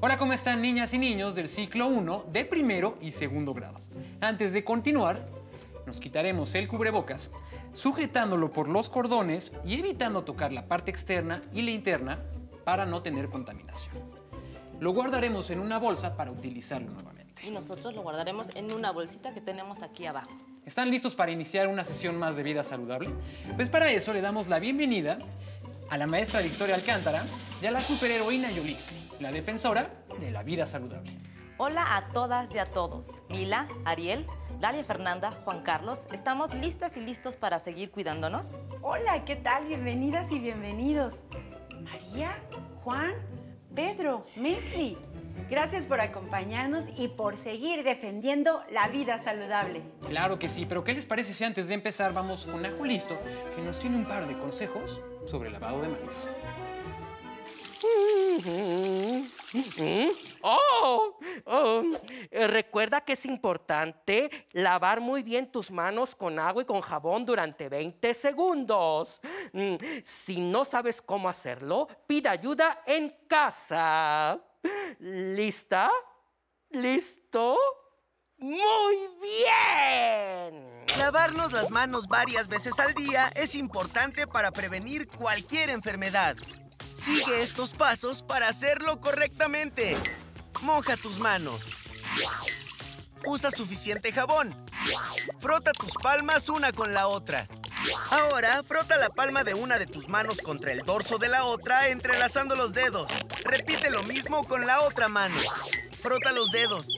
Hola, ¿cómo están niñas y niños del ciclo 1 de primero y segundo grado? Antes de continuar, nos quitaremos el cubrebocas, sujetándolo por los cordones y evitando tocar la parte externa y la interna para no tener contaminación. Lo guardaremos en una bolsa para utilizarlo nuevamente. Y nosotros lo guardaremos en una bolsita que tenemos aquí abajo. ¿Están listos para iniciar una sesión más de vida saludable? Pues para eso le damos la bienvenida a la maestra Victoria Alcántara y a la superheroína Yoli, la defensora de la vida saludable. Hola a todas y a todos. Mila, Ariel, Dalia Fernanda, Juan Carlos, ¿estamos listas y listos para seguir cuidándonos? Hola, ¿qué tal? Bienvenidas y bienvenidos. María, Juan, Pedro, Mesli, gracias por acompañarnos y por seguir defendiendo la vida saludable. Claro que sí, pero ¿qué les parece si antes de empezar vamos con Ajo Listo, que nos tiene un par de consejos sobre el lavado de manos? Recuerda que es importante lavar muy bien tus manos con agua y con jabón durante 20 segundos. Si no sabes cómo hacerlo, pide ayuda en casa. ¿Lista? ¿Listo? ¡Muy bien! Lavarnos las manos varias veces al día es importante para prevenir cualquier enfermedad. Sigue estos pasos para hacerlo correctamente. Moja tus manos. Usa suficiente jabón. Frota tus palmas una con la otra. Ahora, frota la palma de una de tus manos contra el dorso de la otra, entrelazando los dedos. Repite lo mismo con la otra mano. Frota los dedos.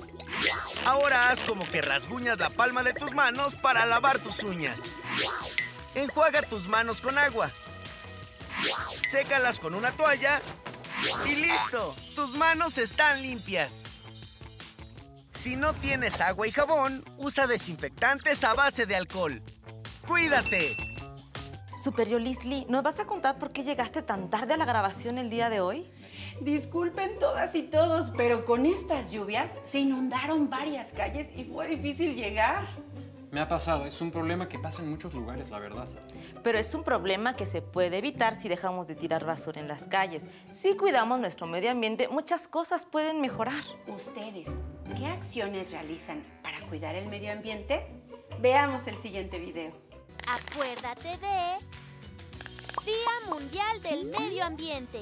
Ahora haz como que rasguñas la palma de tus manos para lavar tus uñas. Enjuaga tus manos con agua. Sécalas con una toalla y ¡listo! ¡Tus manos están limpias! Si no tienes agua y jabón, usa desinfectantes a base de alcohol. ¡Cuídate! Superior Leslie, ¿nos vas a contar por qué llegaste tan tarde a la grabación el día de hoy? Disculpen todas y todos, pero con estas lluvias se inundaron varias calles y fue difícil llegar. Me ha pasado, es un problema que pasa en muchos lugares, la verdad. Pero es un problema que se puede evitar si dejamos de tirar basura en las calles. Si cuidamos nuestro medio ambiente, muchas cosas pueden mejorar. Ustedes, ¿qué acciones realizan para cuidar el medio ambiente? Veamos el siguiente video. Acuérdate de Día Mundial del Medio Ambiente.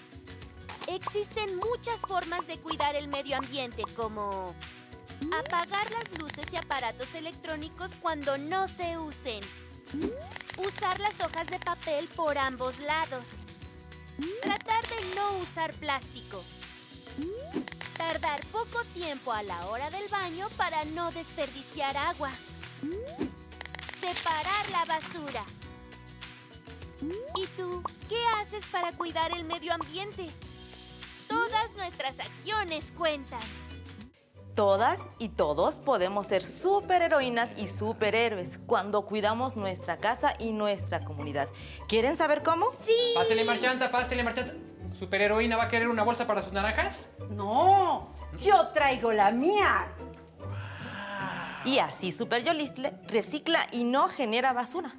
Existen muchas formas de cuidar el medio ambiente, como apagar las luces y aparatos electrónicos cuando no se usen. Usar las hojas de papel por ambos lados. Tratar de no usar plástico. Tardar poco tiempo a la hora del baño para no desperdiciar agua. Separar la basura. ¿Y tú, qué haces para cuidar el medio ambiente? Todas nuestras acciones cuentan. Todas y todos podemos ser superheroínas y superhéroes cuando cuidamos nuestra casa y nuestra comunidad. ¿Quieren saber cómo? ¡Sí! Pásele, marchanta, pásele, marchanta. ¿Superheroína va a querer una bolsa para sus naranjas? No, yo traigo la mía. Y así Super Yolistle recicla y no genera basura.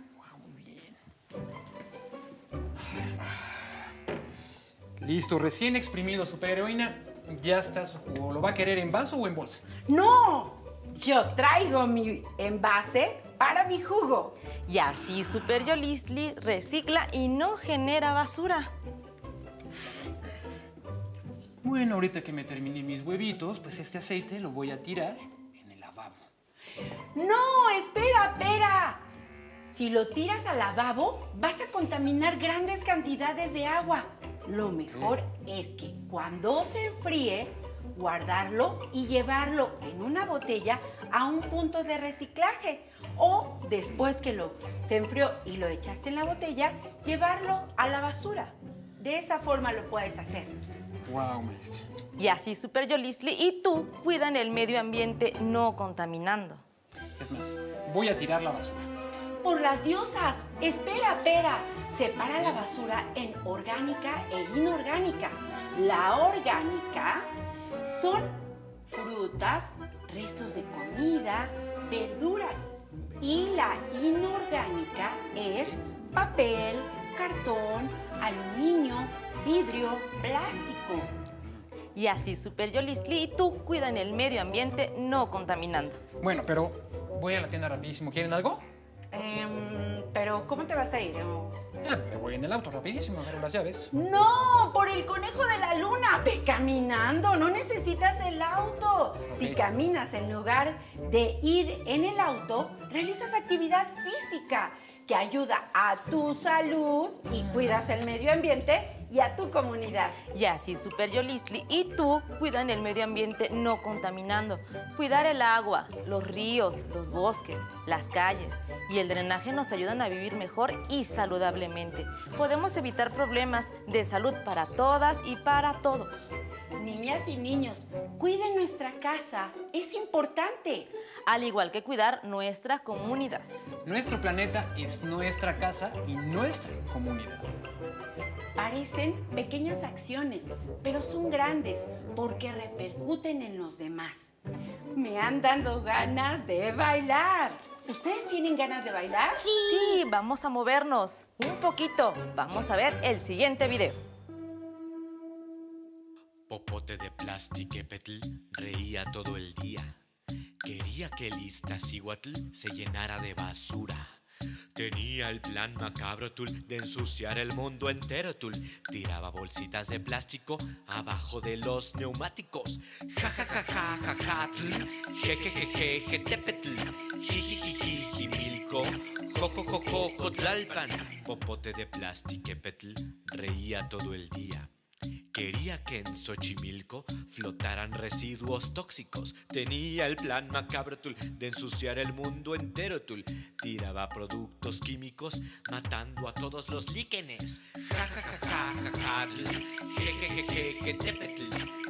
Listo, recién exprimido, superheroína. Ya está su jugo. ¿Lo va a querer en vaso o en bolsa? No, yo traigo mi envase para mi jugo. Y así Super Yolistle recicla y no genera basura. Bueno, ahorita que me terminé mis huevitos, pues este aceite lo voy a tirar en el lavabo. No, espera. Si lo tiras al lavabo, vas a contaminar grandes cantidades de agua. Lo mejor es que cuando se enfríe, guardarlo y llevarlo en una botella a un punto de reciclaje. O después que se enfrió y lo echaste en la botella, llevarlo a la basura. De esa forma lo puedes hacer. Wow, maestra. Y así Super Yolistle y tú cuidan el medio ambiente no contaminando. Es más, voy a tirar la basura. ¡Por las diosas! Espera. Separa la basura en orgánica e inorgánica. La orgánica son frutas, restos de comida, verduras. Y la inorgánica es papel, cartón, aluminio, vidrio, plástico. Y así Super Yolistli y tú cuidan el medio ambiente no contaminando. Bueno, pero voy a la tienda rapidísimo. ¿Quieren algo? Pero ¿cómo te vas a ir? Me voy en el auto rapidísimo, agarro las llaves. No, por el conejo de la luna. Ve caminando, no necesitas el auto. Si caminas en lugar de ir en el auto, realizas actividad física que ayuda a tu salud y cuidas el medio ambiente y a tu comunidad. Y así Super Yolistli y tú cuidan el medio ambiente no contaminando. Cuidar el agua, los ríos, los bosques, las calles y el drenaje nos ayudan a vivir mejor y saludablemente. Podemos evitar problemas de salud para todas y para todos. Niñas y niños, cuiden nuestra casa, es importante. Al igual que cuidar nuestra comunidad. Nuestro planeta es nuestra casa y nuestra comunidad. Parecen pequeñas acciones, pero son grandes porque repercuten en los demás. Me han dado ganas de bailar. ¿Ustedes tienen ganas de bailar? Sí, vamos a movernos un poquito. Vamos a ver el siguiente video. Popote de Plasticépetl reía todo el día. Quería que el Iztaccíhuatl se llenara de basura. Tenía el plan macabro de ensuciar el mundo entero. Tiraba bolsitas de plástico abajo de los neumáticos. Ja ja ja ja ja ja jejejeje tepetl jijijijimilco jojojojo tlalpan. Popote de Plasticépetl reía todo el día. Quería que en Xochimilco flotaran residuos tóxicos. Tenía el plan macabro de ensuciar el mundo entero. Tiraba productos químicos matando a todos los líquenes. Ja ja ja ja ja ja jejejeje tepetl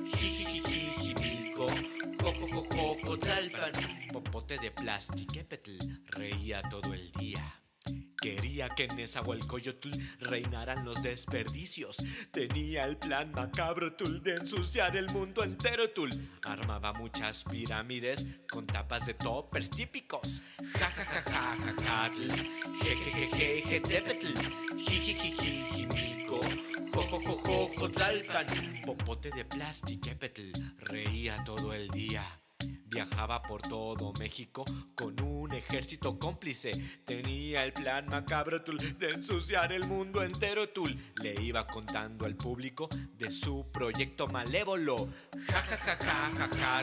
jijijijimilco jojojojo tlalpan. Popote de Plasticépetl reía todo el día. Quería que en Nezahualcóyotl reinaran los desperdicios. Tenía el plan macabro de ensuciar el mundo entero. Armaba muchas pirámides con tapas de toppers típicos. Ja ja ja ja ja ja jejejeje tepetl jijijijimilco jojojojo tlalpan. Popote de Plasticépetl reía todo el día. Viajaba por todo México con un ejército cómplice. Tenía el plan macabro de ensuciar el mundo entero. Le iba contando al público de su proyecto malévolo. Ja ja ja ja ja ja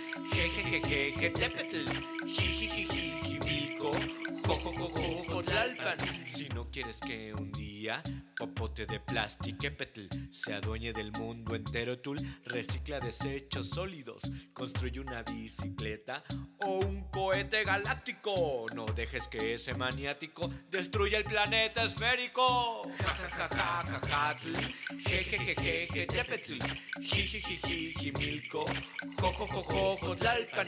jejejeje tepetl jijijijimilco jojojojo tlalpan. Si no quieres que un día Popote de Plasticépetl se adueñe del mundo entero, recicla desechos sólidos, construye una bicicleta o un cohete galáctico. No dejes que ese maniático destruya el planeta esférico. Ja ja ja ja ja ja jejejeje tepetl jijijijimilco jojojojo tlalpan.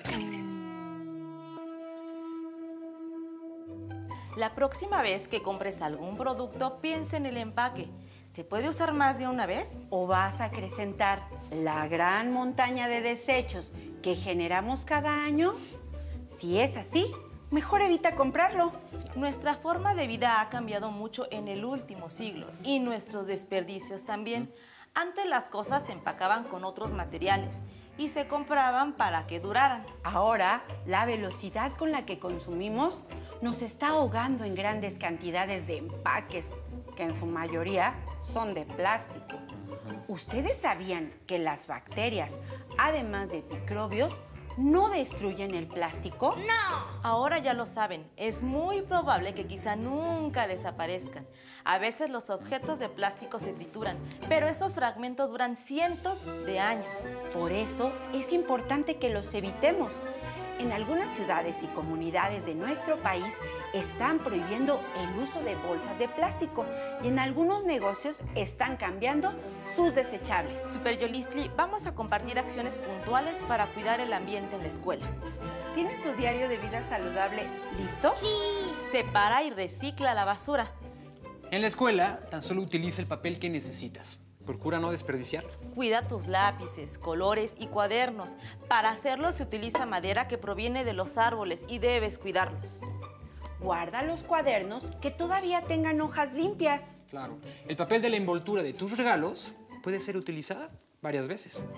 La próxima vez que compres algún producto, piensa en el empaque. ¿Se puede usar más de una vez? ¿O vas a acrecentar la gran montaña de desechos que generamos cada año? Si es así, mejor evita comprarlo. Nuestra forma de vida ha cambiado mucho en el último siglo y nuestros desperdicios también. Antes las cosas se empacaban con otros materiales y se compraban para que duraran. Ahora, la velocidad con la que consumimos nos está ahogando en grandes cantidades de empaques, que en su mayoría son de plástico. ¿Ustedes sabían que las bacterias, además de microbios, no destruyen el plástico? ¡No! Ahora ya lo saben, es muy probable que quizá nunca desaparezcan. A veces los objetos de plástico se trituran, pero esos fragmentos duran cientos de años. Por eso es importante que los evitemos. En algunas ciudades y comunidades de nuestro país están prohibiendo el uso de bolsas de plástico y en algunos negocios están cambiando sus desechables. Super Yolistli, vamos a compartir acciones puntuales para cuidar el ambiente en la escuela. ¿Tienes su diario de vida saludable listo? Sí. Separa y recicla la basura. En la escuela, tan solo utiliza el papel que necesitas. Procura no desperdiciar. Cuida tus lápices, colores y cuadernos. Para hacerlo se utiliza madera que proviene de los árboles y debes cuidarlos. Guarda los cuadernos que todavía tengan hojas limpias. Claro. El papel de la envoltura de tus regalos puede ser utilizada varias veces.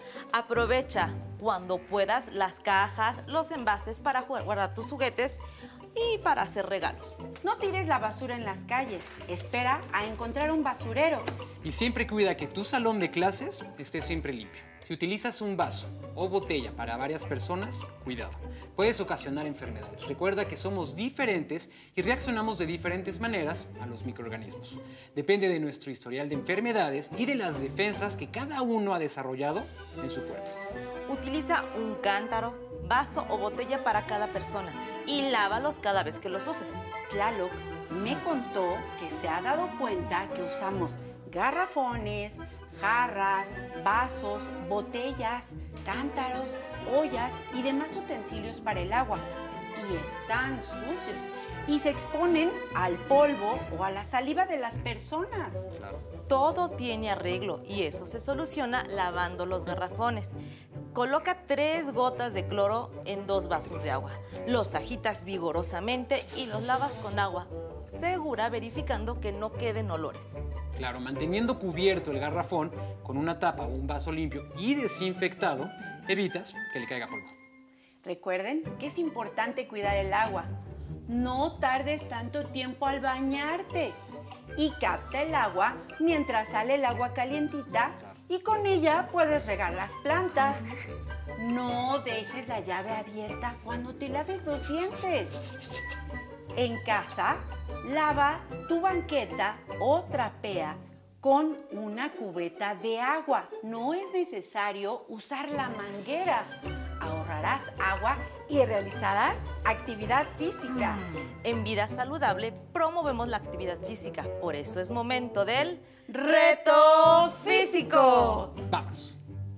Aprovecha cuando puedas las cajas, los envases para guardar tus juguetes y para hacer regalos. No tires la basura en las calles. Espera a encontrar un basurero. Y siempre cuida que tu salón de clases esté siempre limpio. Si utilizas un vaso o botella para varias personas, cuidado. Puedes ocasionar enfermedades. Recuerda que somos diferentes y reaccionamos de diferentes maneras a los microorganismos. Depende de nuestro historial de enfermedades y de las defensas que cada uno ha desarrollado en su cuerpo. Utiliza un cántaro, vaso o botella para cada persona y lávalos cada vez que los uses. Tlaloc me contó que se ha dado cuenta que usamos garrafones, jarras, vasos, botellas, cántaros, ollas y demás utensilios para el agua. Y están sucios y se exponen al polvo o a la saliva de las personas. Claro. Todo tiene arreglo y eso se soluciona lavando los garrafones. Coloca 3 gotas de cloro en 2 vasos de agua. Los agitas vigorosamente y los lavas con agua segura, verificando que no queden olores. Claro, manteniendo cubierto el garrafón con una tapa o un vaso limpio y desinfectado, evitas que le caiga polvo. Recuerden que es importante cuidar el agua. No tardes tanto tiempo al bañarte y capta el agua mientras sale el agua calientita y con ella puedes regar las plantas. No dejes la llave abierta cuando te laves los dientes. En casa, lava tu banqueta o trapea con una cubeta de agua. No es necesario usar la manguera. Ahorrarás agua y realizarás actividad física. En Vida Saludable promovemos la actividad física. Por eso es momento del ¡Reto físico! ¡Vamos!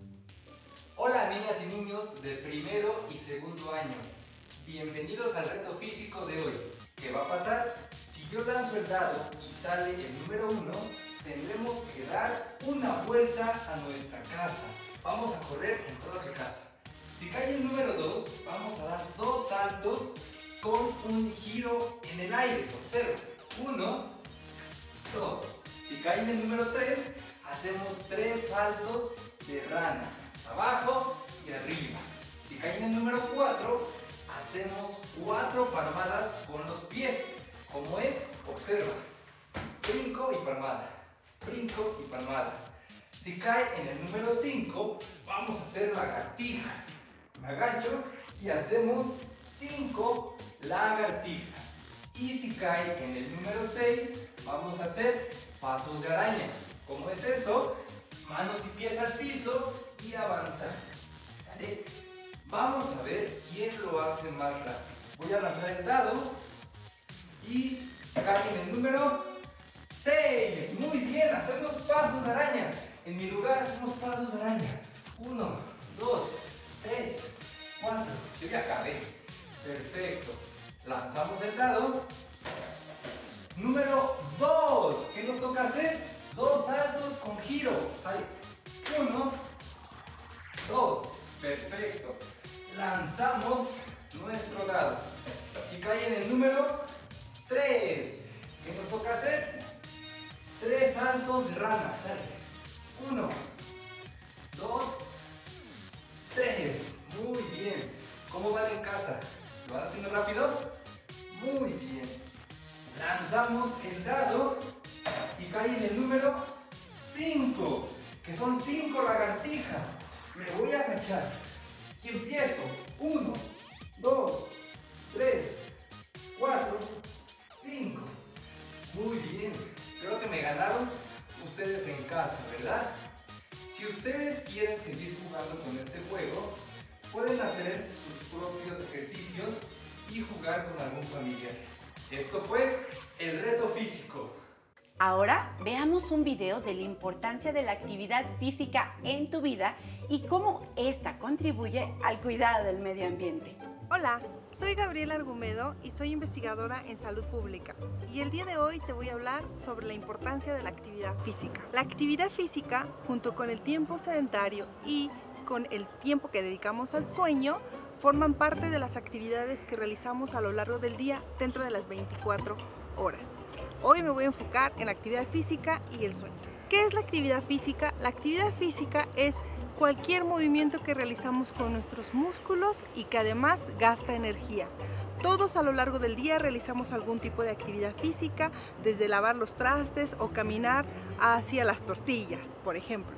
Hola niñas y niños de primero y segundo año. Bienvenidos al reto físico de hoy. ¿Qué va a pasar? Si yo lanzo el dado y sale el número 1, tendremos que dar una vuelta a nuestra casa. Vamos a correr en toda su casa. Si cae el número 2, vamos a dar 2 saltos con un giro en el aire. Observa. 1, 2. Si cae en el número 3, hacemos 3 saltos de rana. Abajo y arriba. Si cae en el número 4, hacemos 4 palmadas con los pies. ¿Cómo es? Observa. Brinco y palmada. Brinco y palmada. Si cae en el número 5, vamos a hacer lagartijas. Me agacho y hacemos 5 lagartijas. Y si cae en el número 6, vamos a hacer pasos de araña. ¿Cómo es eso? Manos y pies al piso y avanzar. ¿Sale? Vamos a ver quién lo hace más rápido. Voy a lanzar el dado y cae en el número 6. Muy bien, hacemos pasos de araña. En mi lugar hacemos pasos de araña. 1, 2, 3, 4. Yo ya acabé. Perfecto. Lanzamos el dado. Número 2. ¿Qué nos toca hacer? 2 saltos con giro. ¿Sale? 1, 2. Perfecto. Lanzamos nuestro dado. Y cae en el número 3. ¿Qué nos toca hacer? 3 saltos de rana. ¿Sale? 1, 2, 3. Muy bien. ¿Cómo van en casa? ¿Lo van haciendo rápido? Muy bien. Lanzamos el dado y cae en el número 5, que son 5 lagartijas. Me voy a agachar y empiezo. 1, 2, 3, 4, 5. Muy bien. Creo que me ganaron ustedes en casa, ¿verdad? Si ustedes quieren seguir jugando con este juego, pueden hacer sus propios ejercicios y jugar con algún familiar. Esto fue el reto físico. Ahora veamos un video de la importancia de la actividad física en tu vida y cómo esta contribuye al cuidado del medio ambiente. Hola, soy Gabriela Argumedo y soy investigadora en salud pública. Y el día de hoy te voy a hablar sobre la importancia de la actividad física. La actividad física, junto con el tiempo sedentario y con el tiempo que dedicamos al sueño, forman parte de las actividades que realizamos a lo largo del día dentro de las 24 horas. Hoy me voy a enfocar en la actividad física y el sueño. ¿Qué es la actividad física? La actividad física es cualquier movimiento que realizamos con nuestros músculos y que además gasta energía. Todos a lo largo del día realizamos algún tipo de actividad física, desde lavar los trastes o caminar hacia las tortillas, por ejemplo.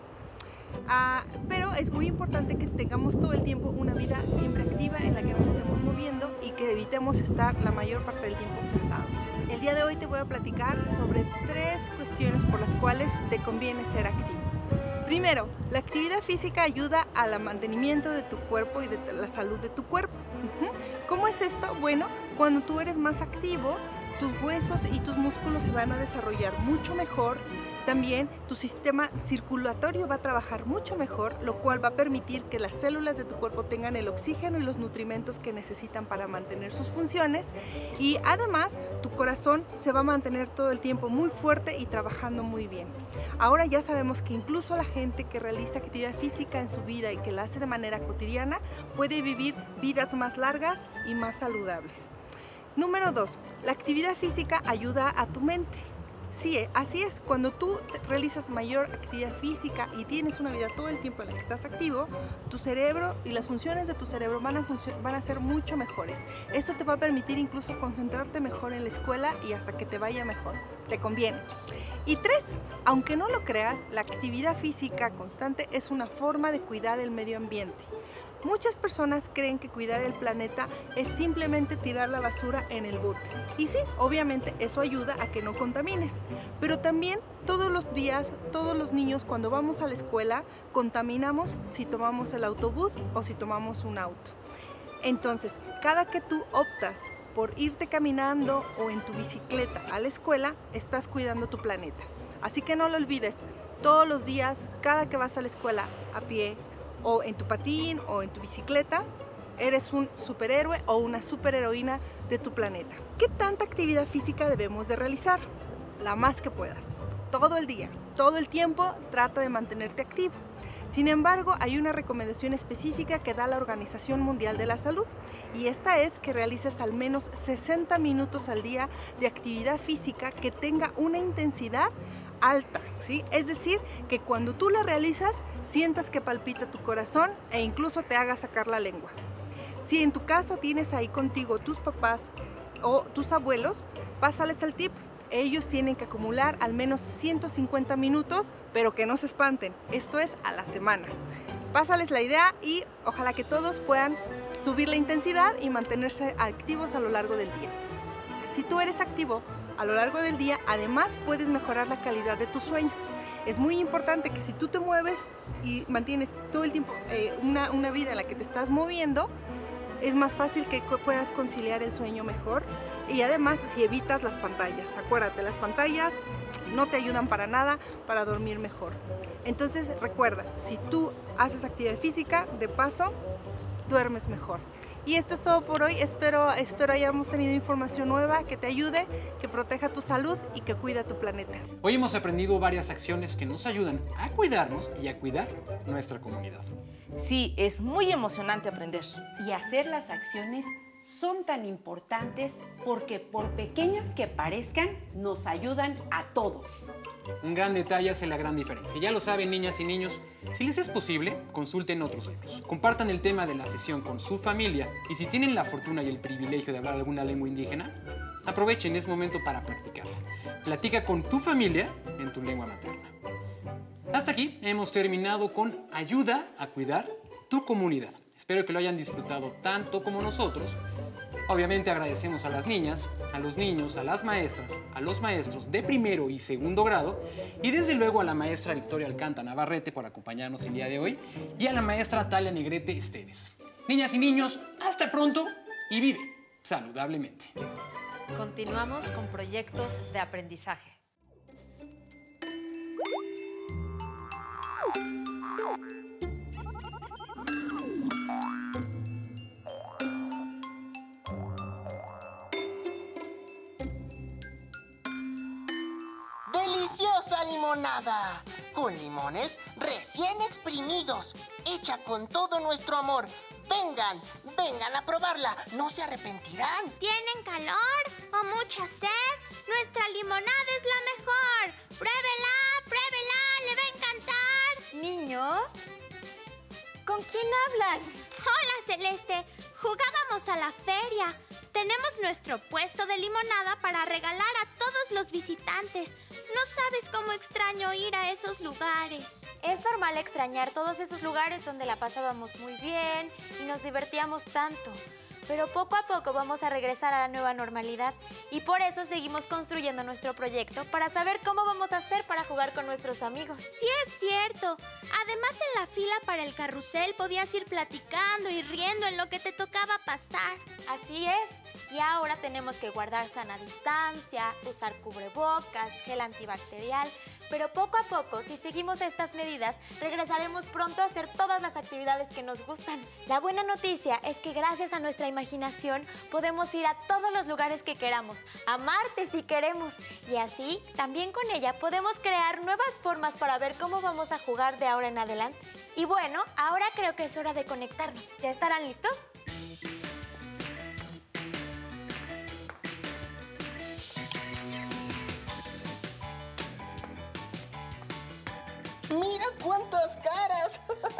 Pero es muy importante que tengamos todo el tiempo una vida siempre activa en la que nos estemos moviendo y que evitemos estar la mayor parte del tiempo sentados. El día de hoy te voy a platicar sobre 3 cuestiones por las cuales te conviene ser activo. Primero, la actividad física ayuda al mantenimiento de tu cuerpo y de la salud de tu cuerpo. ¿Cómo es esto? Bueno, cuando tú eres más activo, tus huesos y tus músculos se van a desarrollar mucho mejor. También tu sistema circulatorio va a trabajar mucho mejor, lo cual va a permitir que las células de tu cuerpo tengan el oxígeno y los nutrimentos que necesitan para mantener sus funciones. Y además, tu corazón se va a mantener todo el tiempo muy fuerte y trabajando muy bien. Ahora ya sabemos que incluso la gente que realiza actividad física en su vida y que la hace de manera cotidiana puede vivir vidas más largas y más saludables. Número 2. La actividad física ayuda a tu mente. Sí, así es. Cuando tú realizas mayor actividad física y tienes una vida todo el tiempo en la que estás activo, tu cerebro y las funciones de tu cerebro van a ser mucho mejores. Esto te va a permitir incluso concentrarte mejor en la escuela y hasta que te vaya mejor. Te conviene. Y 3, aunque no lo creas, la actividad física constante es una forma de cuidar el medio ambiente. Muchas personas creen que cuidar el planeta es simplemente tirar la basura en el bote. Y sí, obviamente eso ayuda a que no contamines. Pero también todos los días, todos los niños cuando vamos a la escuela, contaminamos si tomamos el autobús o si tomamos un auto. Entonces, cada que tú optas por irte caminando o en tu bicicleta a la escuela, estás cuidando tu planeta. Así que no lo olvides, todos los días, cada que vas a la escuela a pie, o en tu patín o en tu bicicleta, eres un superhéroe o una superheroína de tu planeta. ¿Qué tanta actividad física debemos de realizar? La más que puedas. Todo el día, todo el tiempo, trata de mantenerte activo. Sin embargo, hay una recomendación específica que da la Organización Mundial de la Salud y esta es que realices al menos 60 minutos al día de actividad física que tenga una intensidad alta, ¿sí? Es decir, que cuando tú la realizas, sientas que palpita tu corazón e incluso te haga sacar la lengua. Si en tu casa tienes ahí contigo tus papás o tus abuelos, pásales el tip. Ellos tienen que acumular al menos 150 minutos, pero que no se espanten. Esto es a la semana. Pásales la idea y ojalá que todos puedan subir la intensidad y mantenerse activos a lo largo del día. Si tú eres activo a lo largo del día, además puedes mejorar la calidad de tu sueño. Es muy importante que si tú te mueves y mantienes todo el tiempo una vida en la que te estás moviendo, es más fácil que puedas conciliar el sueño mejor. Y además, si evitas las pantallas, acuérdate, las pantallas no te ayudan para nada para dormir mejor. Entonces recuerda, si tú haces actividad física, de paso, duermes mejor. Y esto es todo por hoy. Espero hayamos tenido información nueva que te ayude, que proteja tu salud y que cuida tu planeta. Hoy hemos aprendido varias acciones que nos ayudan a cuidarnos y a cuidar nuestra comunidad. Sí, es muy emocionante aprender. Y hacer las acciones son tan importantes porque por pequeñas que parezcan, nos ayudan a todos. Un gran detalle hace la gran diferencia. Ya lo saben, niñas y niños, si les es posible, consulten otros libros. Compartan el tema de la sesión con su familia y si tienen la fortuna y el privilegio de hablar alguna lengua indígena, aprovechen, es momento para practicarla. Platica con tu familia en tu lengua materna. Hasta aquí hemos terminado con Ayuda a cuidar tu comunidad. Espero que lo hayan disfrutado tanto como nosotros. Obviamente agradecemos a las niñas, a los niños, a las maestras, a los maestros de primero y segundo grado y desde luego a la maestra Victoria Alcanta Navarrete por acompañarnos el día de hoy y a la maestra Talia Negrete Esteves. Niñas y niños, hasta pronto y vive saludablemente. Continuamos con proyectos de aprendizaje. ¡Deliciosa limonada! Con limones recién exprimidos, hecha con todo nuestro amor. Vengan a probarla, no se arrepentirán. ¿Tienen calor o mucha sed? Nuestra limonada es la mejor. Pruébela, le va a encantar. Niños, ¿Con quién hablan? Hola, Celeste. Jugábamos a la feria. Tenemos nuestro puesto de limonada para regalar a todos los visitantes. No sabes cómo extraño ir a esos lugares. Es normal extrañar todos esos lugares donde la pasábamos muy bien y nos divertíamos tanto. Pero poco a poco vamos a regresar a la nueva normalidad y por eso seguimos construyendo nuestro proyecto para saber cómo vamos a hacer para jugar con nuestros amigos. Sí, es cierto. Además, en la fila para el carrusel podías ir platicando y riendo en lo que te tocaba pasar. Así es. Y ahora tenemos que guardar sana distancia, usar cubrebocas, gel antibacterial. Pero poco a poco, si seguimos estas medidas, regresaremos pronto a hacer todas las actividades que nos gustan. La buena noticia es que gracias a nuestra imaginación podemos ir a todos los lugares que queramos, a Marte si queremos. Y así, también con ella podemos crear nuevas formas para ver cómo vamos a jugar de ahora en adelante. Y bueno, ahora creo que es hora de conectarnos. ¿Ya estarán listos? ¡Mira cuántas caras!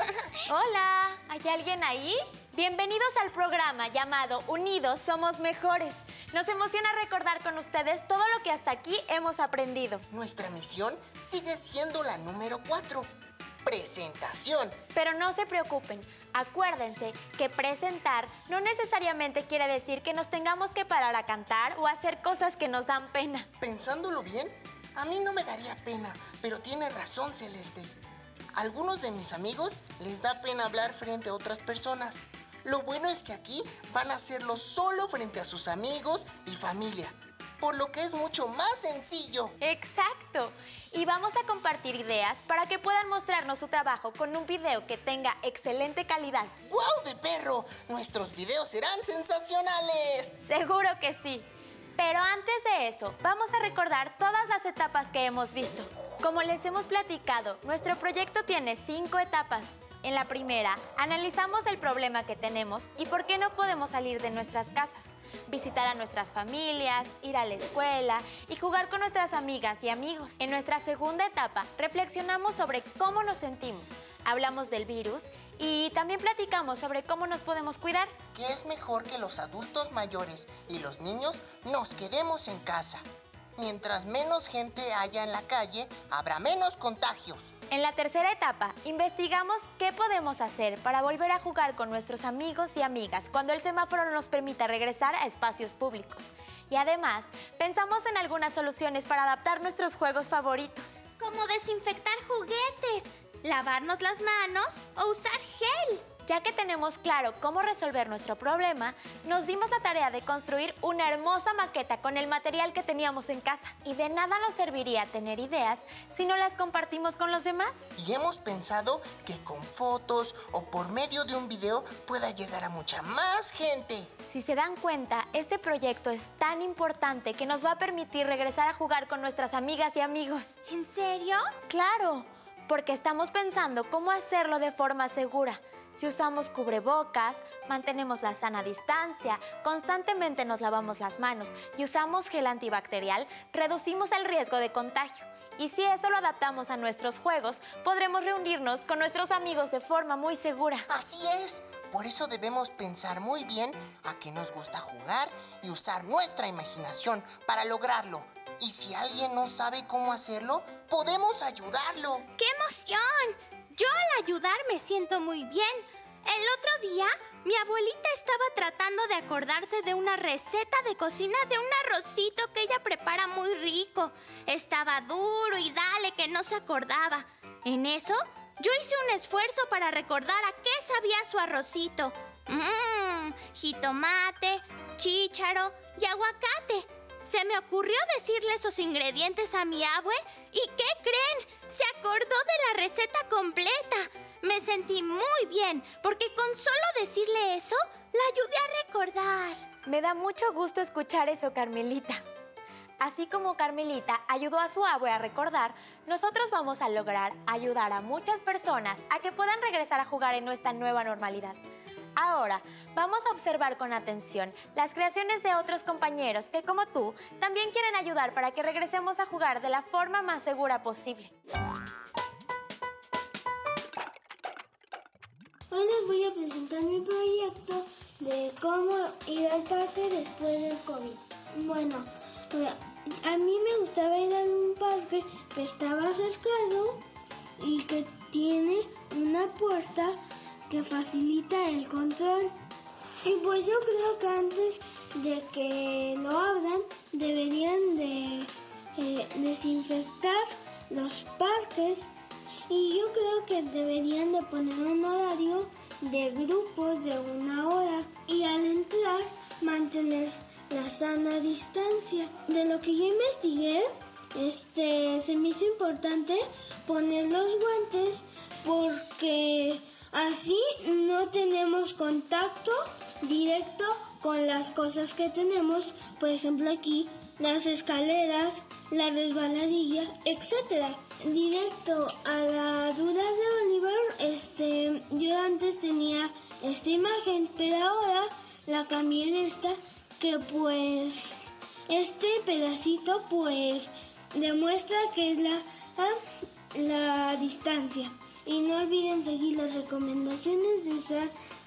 Hola, ¿hay alguien ahí? Bienvenidos al programa llamado Unidos Somos Mejores. Nos emociona recordar con ustedes todo lo que hasta aquí hemos aprendido. Nuestra misión sigue siendo la número 4. Presentación. Pero no se preocupen. Acuérdense que presentar no necesariamente quiere decir que nos tengamos que parar a cantar o hacer cosas que nos dan pena. Pensándolo bien, a mí no me daría pena, pero tiene razón, Celeste. A algunos de mis amigos les da pena hablar frente a otras personas. Lo bueno es que aquí van a hacerlo solo frente a sus amigos y familia, por lo que es mucho más sencillo. ¡Exacto! Y vamos a compartir ideas para que puedan mostrarnos su trabajo con un video que tenga excelente calidad. ¡Guau de perro! Nuestros videos serán sensacionales. Seguro que sí. Pero antes de eso, vamos a recordar todas las etapas que hemos visto. Como les hemos platicado, nuestro proyecto tiene 5 etapas. En la primera, analizamos el problema que tenemos y por qué no podemos salir de nuestras casas. Visitar a nuestras familias, ir a la escuela y jugar con nuestras amigas y amigos. En nuestra segunda etapa, reflexionamos sobre cómo nos sentimos. Hablamos del virus y también platicamos sobre cómo nos podemos cuidar. Que es mejor que los adultos mayores y los niños nos quedemos en casa. Mientras menos gente haya en la calle, habrá menos contagios. En la tercera etapa, investigamos qué podemos hacer para volver a jugar con nuestros amigos y amigas cuando el semáforo nos permita regresar a espacios públicos. Y además, pensamos en algunas soluciones para adaptar nuestros juegos favoritos. Como desinfectar juguetes, lavarnos las manos o usar gel. Ya que tenemos claro cómo resolver nuestro problema, nos dimos la tarea de construir una hermosa maqueta con el material que teníamos en casa. Y de nada nos serviría tener ideas si no las compartimos con los demás. Y hemos pensado que con fotos o por medio de un video pueda llegar a mucha más gente. Si se dan cuenta, este proyecto es tan importante que nos va a permitir regresar a jugar con nuestras amigas y amigos. ¿En serio? ¡Claro! Porque estamos pensando cómo hacerlo de forma segura. Si usamos cubrebocas, mantenemos la sana distancia, constantemente nos lavamos las manos y usamos gel antibacterial, reducimos el riesgo de contagio. Y si eso lo adaptamos a nuestros juegos, podremos reunirnos con nuestros amigos de forma muy segura. Así es. Por eso debemos pensar muy bien a qué nos gusta jugar y usar nuestra imaginación para lograrlo. Y si alguien no sabe cómo hacerlo, podemos ayudarlo. ¡Qué emoción! Yo al ayudar me siento muy bien. El otro día, mi abuelita estaba tratando de acordarse de una receta de cocina de un arrocito que ella prepara muy rico. Estaba duro y dale que no se acordaba. En eso, yo hice un esfuerzo para recordar a qué sabía su arrocito. Jitomate, chícharo y aguacate. Se me ocurrió decirle esos ingredientes a mi abue y ¿qué creen? Se acordó de la receta completa. Me sentí muy bien porque con solo decirle eso, la ayudé a recordar. Me da mucho gusto escuchar eso, Carmelita. Así como Carmelita ayudó a su abue a recordar, nosotros vamos a lograr ayudar a muchas personas a que puedan regresar a jugar en nuestra nueva normalidad. Ahora, vamos a observar con atención las creaciones de otros compañeros que, como tú, también quieren ayudar para que regresemos a jugar de la forma más segura posible. Hoy les voy a presentar mi proyecto de cómo ir al parque después del COVID. Bueno, a mí me gustaba ir a un parque que estaba cercano y que tiene una puerta que facilita el control. Y pues yo creo que antes de que lo abran deberían de desinfectar los parques y yo creo que deberían de poner un horario de grupos de 1 hora y al entrar mantener la sana distancia. De lo que yo investigué, se me hizo importante poner los guantes porque así no tenemos contacto directo con las cosas que tenemos, por ejemplo aquí las escaleras, la resbaladilla, etc. Directo a la duda de Oliver, yo antes tenía esta imagen, pero ahora la cambié en esta, que pues este pedacito pues demuestra que es la distancia. Y no olviden seguir las recomendaciones de usar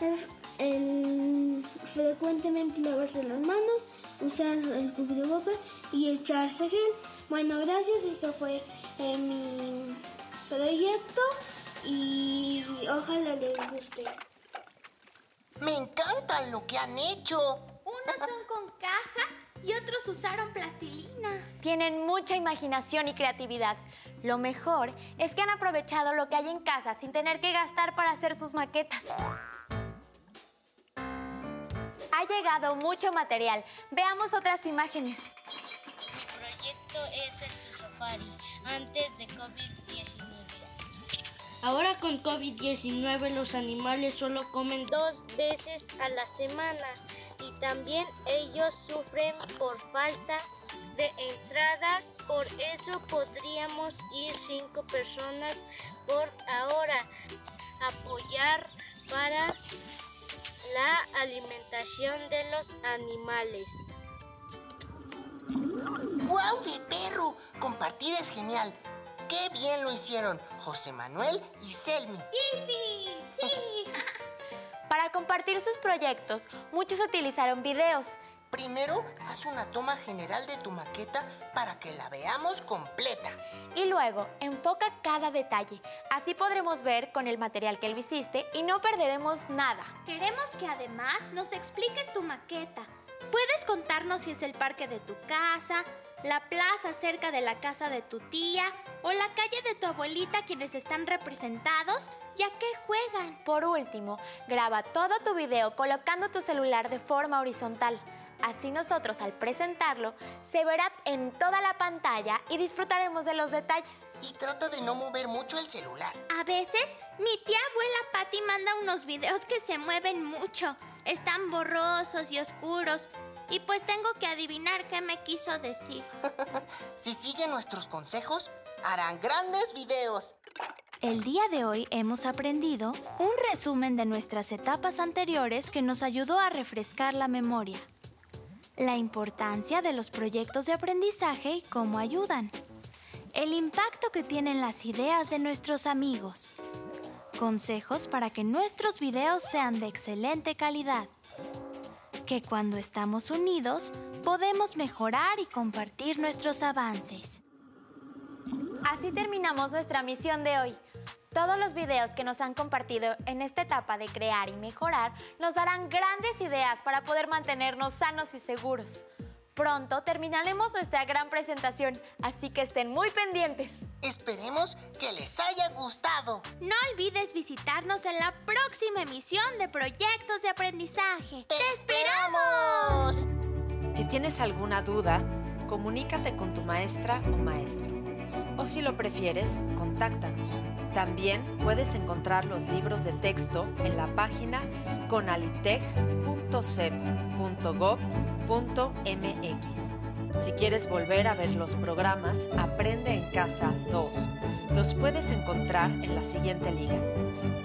frecuentemente lavarse las manos, usar el cubrebocas y echarse gel. Bueno, gracias, esto fue mi proyecto y ojalá les guste. Me encanta lo que han hecho. Unos son con cajas y otros usaron plastilina. Tienen mucha imaginación y creatividad. Lo mejor es que han aprovechado lo que hay en casa sin tener que gastar para hacer sus maquetas. Ha llegado mucho material. Veamos otras imágenes. Mi proyecto es el Tusofari, antes de COVID-19. Ahora con COVID-19 los animales solo comen 2 veces a la semana y también ellos sufren por falta de entradas, por eso podríamos ir 5 personas por hora, apoyar para la alimentación de los animales. ¡Guau, de perro! Compartir es genial. ¡Qué bien lo hicieron José Manuel y Selmi! ¡Sí! ¡Sí! Para compartir sus proyectos, muchos utilizaron videos. Primero, haz una toma general de tu maqueta para que la veamos completa. Y luego, enfoca cada detalle. Así podremos ver con el material que lo hiciste y no perderemos nada. Queremos que además nos expliques tu maqueta. Puedes contarnos si es el parque de tu casa, la plaza cerca de la casa de tu tía o la calle de tu abuelita quienes están representados y a qué juegan. Por último, graba todo tu video colocando tu celular de forma horizontal. Así nosotros al presentarlo se verá en toda la pantalla y disfrutaremos de los detalles. Y trata de no mover mucho el celular. A veces mi tía abuela Patti manda unos videos que se mueven mucho. Están borrosos y oscuros. Y pues tengo que adivinar qué me quiso decir. Si siguen nuestros consejos, harán grandes videos. El día de hoy hemos aprendido un resumen de nuestras etapas anteriores que nos ayudó a refrescar la memoria. La importancia de los proyectos de aprendizaje y cómo ayudan. El impacto que tienen las ideas de nuestros amigos. Consejos para que nuestros videos sean de excelente calidad. Que cuando estamos unidos, podemos mejorar y compartir nuestros avances. Así terminamos nuestra misión de hoy. Todos los videos que nos han compartido en esta etapa de crear y mejorar nos darán grandes ideas para poder mantenernos sanos y seguros. Pronto terminaremos nuestra gran presentación, así que estén muy pendientes. Esperemos que les haya gustado. No olvides visitarnos en la próxima emisión de Proyectos de Aprendizaje. ¡Te esperamos! Si tienes alguna duda, comunícate con tu maestra o maestro. O si lo prefieres, contáctanos. También puedes encontrar los libros de texto en la página conalitech.sep.gov.mx. Si quieres volver a ver los programas Aprende en Casa 2, los puedes encontrar en la siguiente liga: